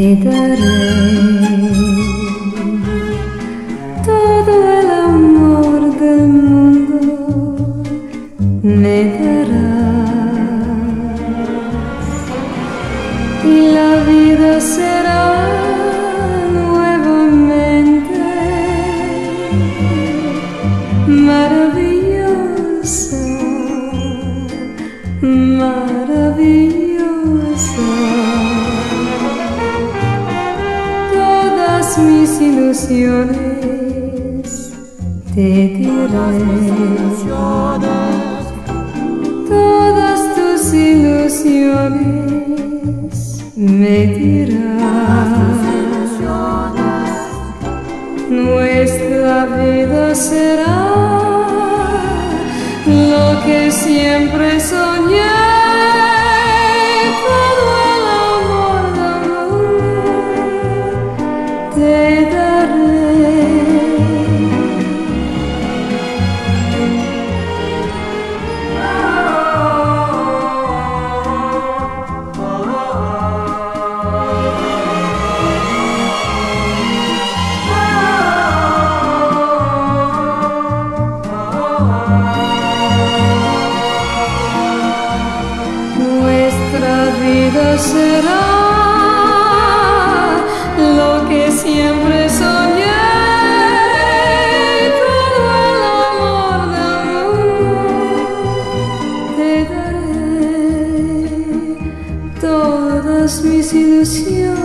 daré todo el amor del mundo, me darás, y la vida será nuevamente maravillosa, maravillosa. Todas mis ilusiones te diré, todas tus ilusiones me dirás. Nuestra vida será lo que siempre soñé. Todo el amor del mundo te daré. Nuestra vida será lo que siempre soñé. Todo el amor del mundo te daré, todas mis ilusiones